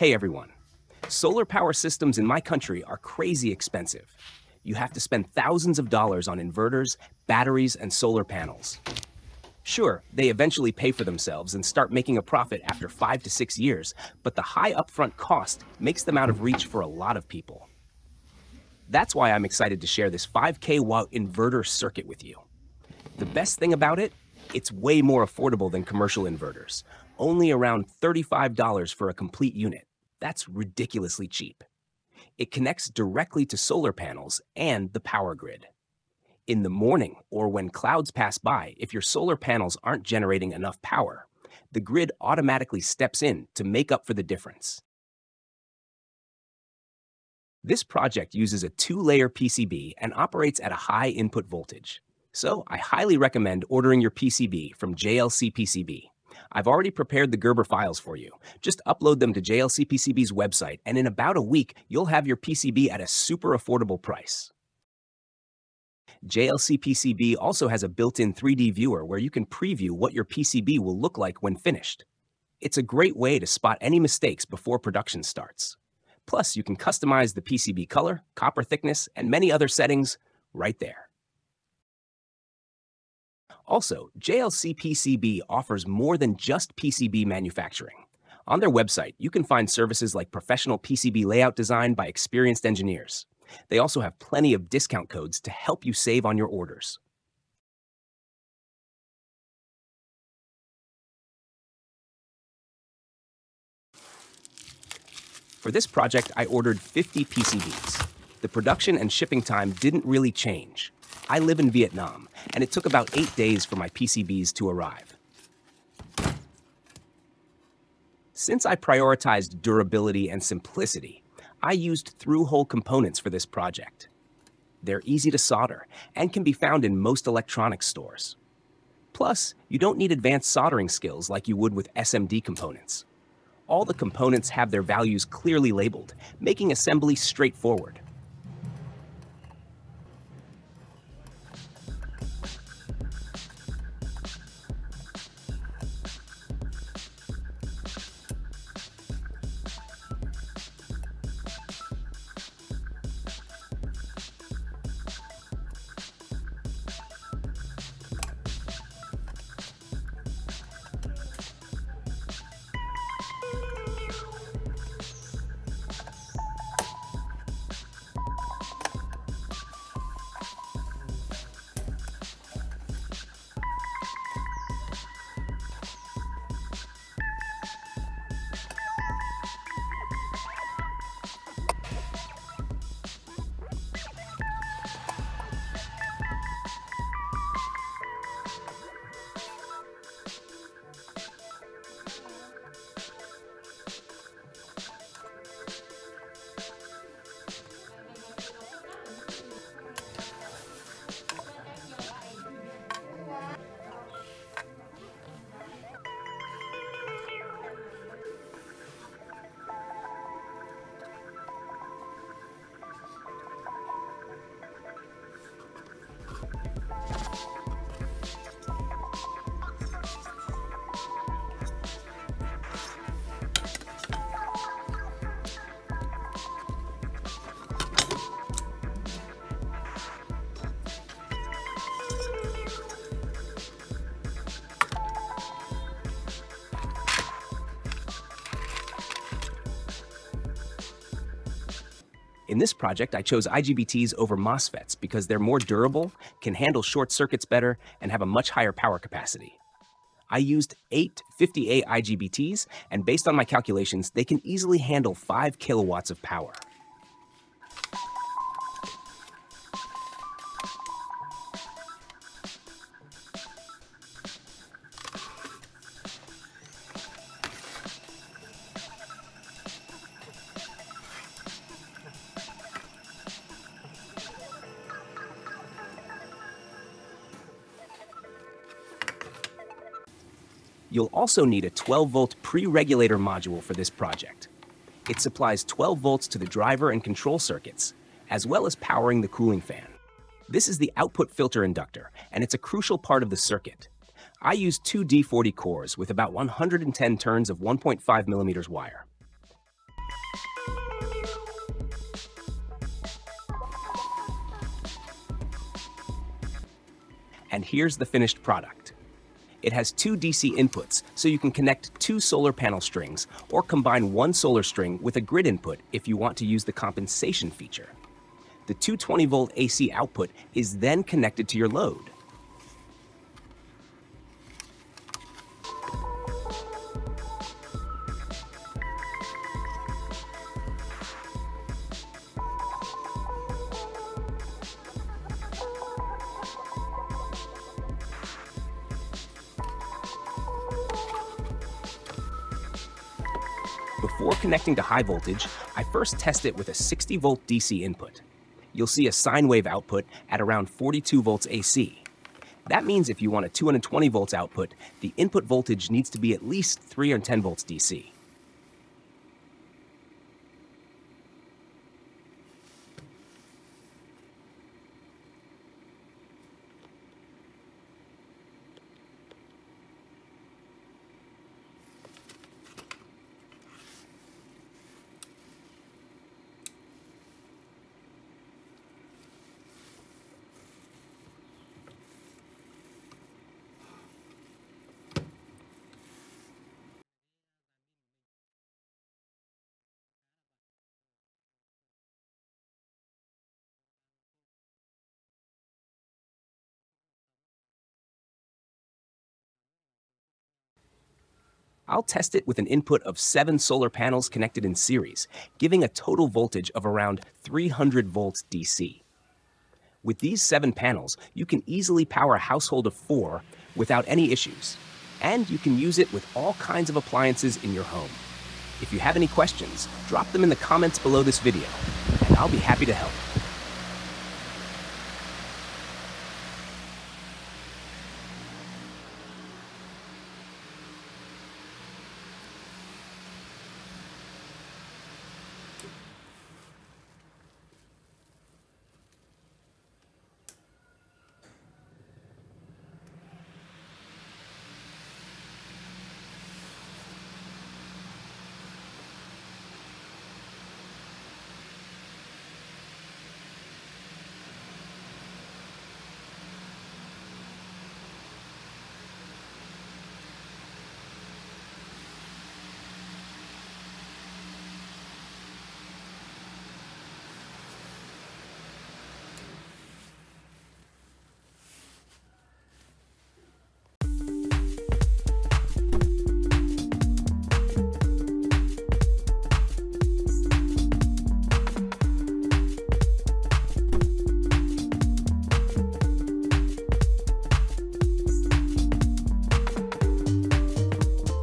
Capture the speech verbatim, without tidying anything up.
Hey everyone. Solar power systems in my country are crazy expensive. You have to spend thousands of dollars on inverters, batteries, and solar panels. Sure, they eventually pay for themselves and start making a profit after five to six years, but the high upfront cost makes them out of reach for a lot of people. That's why I'm excited to share this five K watt inverter circuit with you. The best thing about it, it's way more affordable than commercial inverters. Only around thirty-five dollars for a complete unit. That's ridiculously cheap. It connects directly to solar panels and the power grid. In the morning or when clouds pass by, if your solar panels aren't generating enough power, the grid automatically steps in to make up for the difference. This project uses a two-layer P C B and operates at a high input voltage. So I highly recommend ordering your P C B from J L C P C B. I've already prepared the Gerber files for you. Just upload them to J L C P C B's website, and in about a week, you'll have your P C B at a super affordable price. J L C P C B also has a built-in three D viewer where you can preview what your P C B will look like when finished. It's a great way to spot any mistakes before production starts. Plus, you can customize the P C B color, copper thickness, and many other settings right there. Also, J L C P C B offers more than just P C B manufacturing. On their website, you can find services like professional P C B layout design by experienced engineers. They also have plenty of discount codes to help you save on your orders. For this project, I ordered fifty P C Bs. The production and shipping time didn't really change. I live in Vietnam, and it took about eight days for my P C Bs to arrive. Since I prioritized durability and simplicity, I used through-hole components for this project. They're easy to solder and can be found in most electronics stores. Plus, you don't need advanced soldering skills like you would with S M D components. All the components have their values clearly labeled, making assembly straightforward. In this project, I chose I G B Ts over MOSFETs because they're more durable, can handle short circuits better, and have a much higher power capacity. I used eight fifty-eight I G B Ts, and based on my calculations, they can easily handle five kilowatts of power. You'll also need a twelve volt pre-regulator module for this project. It supplies twelve volts to the driver and control circuits, as well as powering the cooling fan. This is the output filter inductor, and it's a crucial part of the circuit. I used two D forty cores with about one hundred ten turns of one point five millimeters wire. And here's the finished product. It has two D C inputs, so you can connect two solar panel strings or combine one solar string with a grid input if you want to use the compensation feature. The two hundred twenty volt A C output is then connected to your load. Before connecting to high voltage, I first test it with a sixty volt D C input. You'll see a sine wave output at around forty-two volts A C. That means if you want a two hundred twenty volts output, the input voltage needs to be at least three hundred ten volts D C. I'll test it with an input of seven solar panels connected in series, giving a total voltage of around three hundred volts D C. With these seven panels, you can easily power a household of four without any issues, and you can use it with all kinds of appliances in your home. If you have any questions, drop them in the comments below this video, and I'll be happy to help.